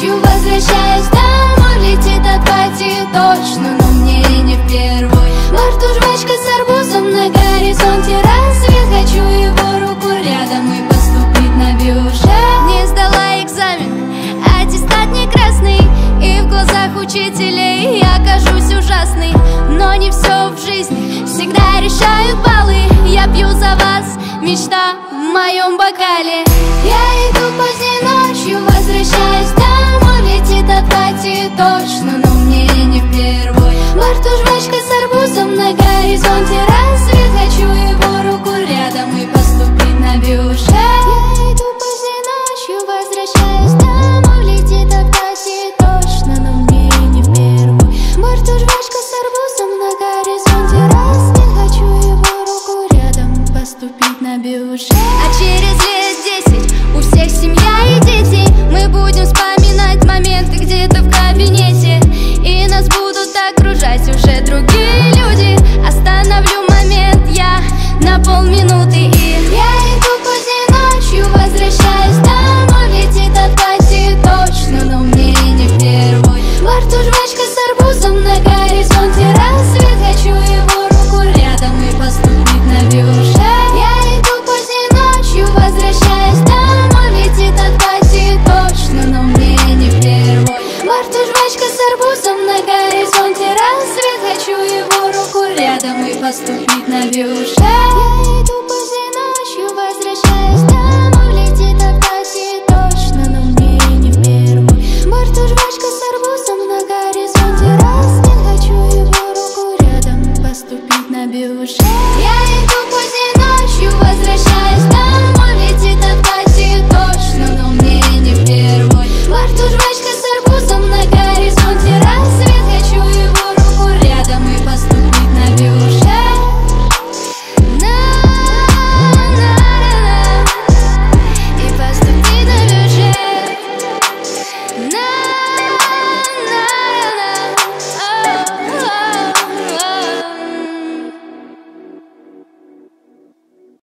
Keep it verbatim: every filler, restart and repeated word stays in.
ночью возвращаюсь домой, летит от пати точно, но мне не впервой. Во рту жвачка с арбузом, на горизонте рассвет. Хочу его руку рядом и поступить на бюджет. Не сдала экзамен, аттестат не красный, и в глазах учителей я кажусь ужасной. Но не все в жизни всегда решают баллы. Я пью за вас, мечта в моем бокале. Я иду поздней ночью.